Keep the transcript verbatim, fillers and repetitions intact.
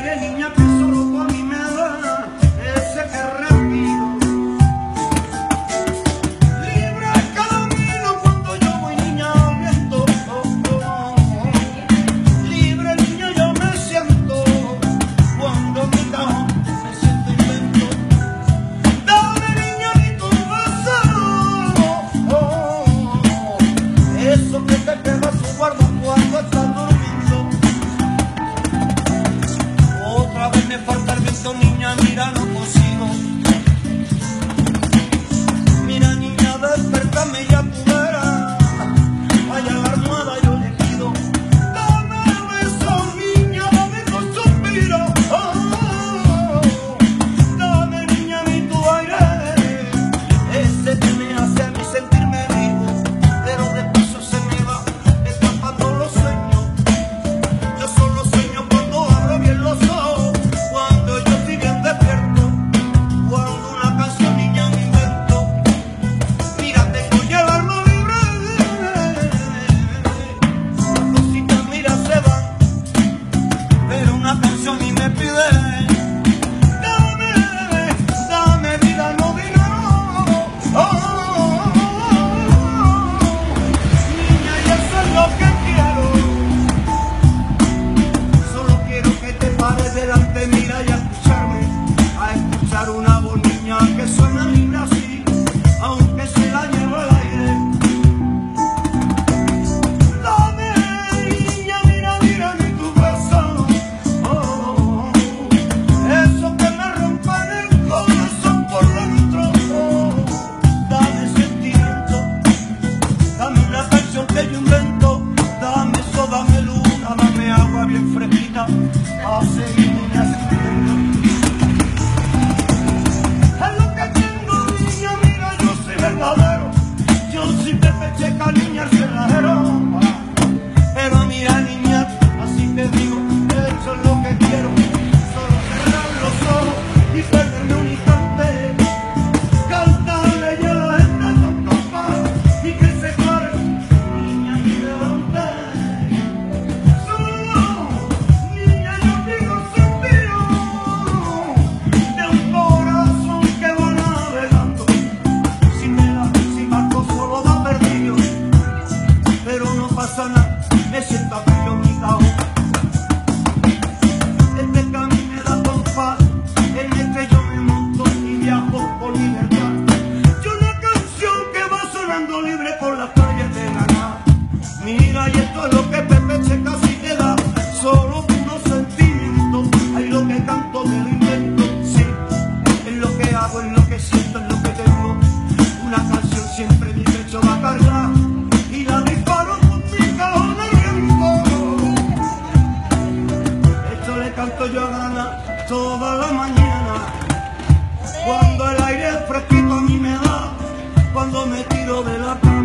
aire, niña, que solo tú a mí me das ese que respiro. Libre el camino cuando yo voy, niña, al viento. Oh, oh, oh. Libre, niña, yo me siento cuando mi cajón me siento invento. Dame, niña, ni tu beso. Oh, oh, oh. Eso que te queda su guarda cuando estás durmiendo. Otra vez me falta el viento, niña, mira, no consigo. Mira, niña, despertame ya tú verás. Vaya la almohada yo le pido. Dame un beso, niña, dame tu suspiro. Oh, oh, oh. Dame, niña, mi tu aire. Ese que me hace a mí sentirme vivo. Pero después se me va escapando los sueños. Yo solo sueño cuando abro bien los ojos, cuando yo estoy bien despierto, cuando una canción, niña, me invento. Mira, tengo ya el alma libre, las cositas, mira, se van, pero una canción a mí me pide. Dame, dame vida, no dinero. Oh, oh, oh, oh. Niña, y eso es lo que quiero. Solo quiero que te pares delante, mira, y a escucharme, a escuchar una voz, niña, que suena libre así, aunque se la lleve el aire. Dame, niña, mira, mira, ni tu beso. Oh, oh, oh. Eso que me rompe el corazón por dentro. Oh, dame sentimiento, dame una canción que yo invento. Dame sol, dame luna, dame agua bien fresquita a seguir, niña, sintiendo. Es lo que tengo, niña, mira, yo soy verdadero. Yo soy Pepe Checa, niña, el cerrajero. Pero mira, niña, así te digo, eso es lo que quiero. Solo cerrar los ojos y perderme un instante. Cantarle ya a la gente con compás y que se pare, niña, y levante. Solo, niña, yo quiero sentir de un corazón que va navegando. Si me la, si marco solo da perdido, pero no pasa nada, me siento aquí yo en mi cajón. Este camino me da compás, en el que yo me monto y viajo por libertad. Yo una canción que va sonando libre por las calles de Granada. Mira, y esto es lo que Pepe Checa sí te da, solo unos sentimientos. Ay, lo que canto me lo invento, sí, es lo que hago, es lo que siento, es lo que tengo. Una canción siempre mi pecho va a cargar y la disparo con mi cajón al viento. Esto le canto yo a Gana toda la mañana, cuando el aire fresquito a mí me da, cuando me tiro de la cama.